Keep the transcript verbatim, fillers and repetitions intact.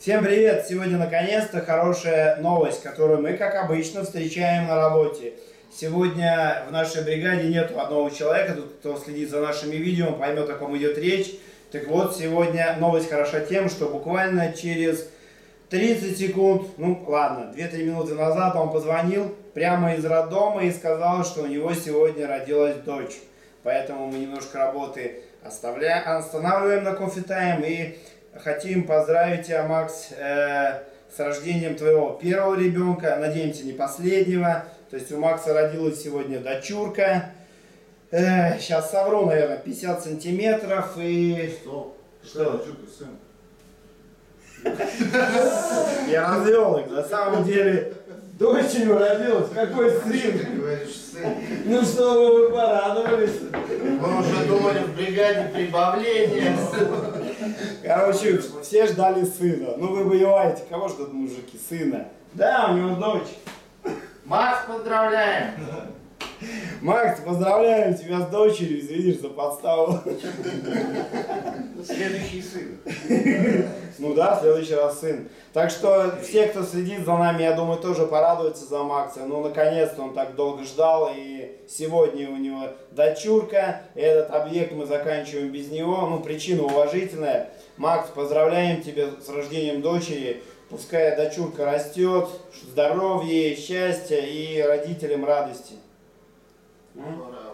Всем привет! Сегодня наконец-то хорошая новость, которую мы, как обычно, встречаем на работе. Сегодня в нашей бригаде нету одного человека, тут кто следит за нашими видео, поймет, о ком идет речь. Так вот, сегодня новость хороша тем, что буквально через тридцать секунд, ну ладно, две-три минуты назад он позвонил прямо из роддома и сказал, что у него сегодня родилась дочь. Поэтому мы немножко работы оставляем, останавливаем на кофе-тайм и хотим поздравить тебя, Макс, э, с рождением твоего первого ребенка, надеемся, не последнего. То есть у Макса родилась сегодня дочурка. Э, сейчас совру, наверное, пятьдесят сантиметров и... Что? Что? Дочурка, сын. Я развел их, на самом деле дочерью родилась. Какой сын? Ты говоришь, сын. Ну что вы порадовались? Мы уже думали в бригаде прибавления. Короче, все ждали сына. Ну вы воеваете, кого ждут мужики? Сына. Да, у него дочь. Макс, поздравляем! Макс, поздравляем тебя с дочерью, извинишь за подставу. Следующий сын. Ну да, в следующий раз сын. Так что все, кто следит за нами, я думаю, тоже порадуются за Макса. Ну, наконец-то он так долго ждал, и сегодня у него дочурка. Этот объект мы заканчиваем без него. Ну, причина уважительная. Макс, поздравляем тебя с рождением дочери. Пускай дочурка растет, здоровья, счастья и родителям радости. Ура.